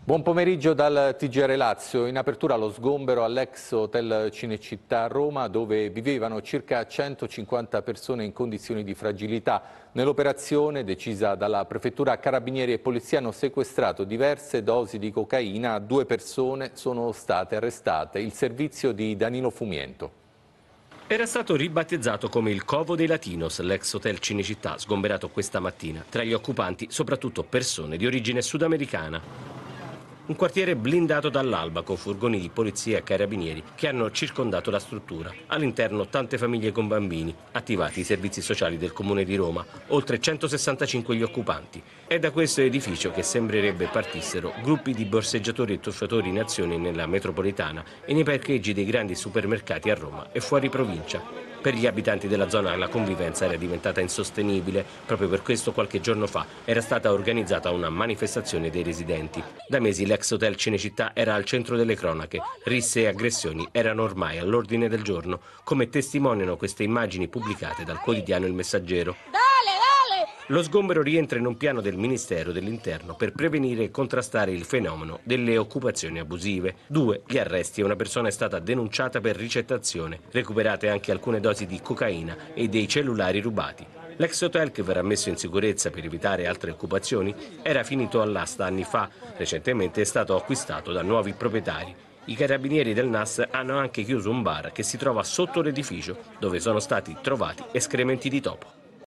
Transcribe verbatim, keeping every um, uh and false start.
Buon pomeriggio dal T G R Lazio. In apertura lo sgombero all'ex Hotel Cinecittà a Roma, dove vivevano circa centocinquanta persone in condizioni di fragilità. Nell'operazione, decisa dalla Prefettura, Carabinieri e Polizia hanno sequestrato diverse dosi di cocaina. Due persone sono state arrestate. Il servizio di Danilo Fumiento. Era stato ribattezzato come il Covo dei Latinos, l'ex Hotel Cinecittà, sgomberato questa mattina. Tra gli occupanti, soprattutto persone di origine sudamericana. Un quartiere blindato dall'alba con furgoni di polizia e carabinieri che hanno circondato la struttura. All'interno tante famiglie con bambini, attivati i servizi sociali del Comune di Roma, oltre centosessantacinque gli occupanti. È da questo edificio che sembrerebbe partissero gruppi di borseggiatori e truffatori in azione nella metropolitana e nei parcheggi dei grandi supermercati a Roma e fuori provincia. Per gli abitanti della zona la convivenza era diventata insostenibile. Proprio per questo qualche giorno fa era stata organizzata una manifestazione dei residenti. Da mesi l'ex Hotel Cinecittà era al centro delle cronache. Risse e aggressioni erano ormai all'ordine del giorno, come testimoniano queste immagini pubblicate dal quotidiano Il Messaggero. Lo sgombero rientra in un piano del Ministero dell'Interno per prevenire e contrastare il fenomeno delle occupazioni abusive. Due gli arresti e una persona è stata denunciata per ricettazione. Recuperate anche alcune dosi di cocaina e dei cellulari rubati. L'ex hotel, che verrà messo in sicurezza per evitare altre occupazioni, era finito all'asta anni fa. Recentemente è stato acquistato da nuovi proprietari. I carabinieri del N A S hanno anche chiuso un bar che si trova sotto l'edificio, dove sono stati trovati escrementi di topo.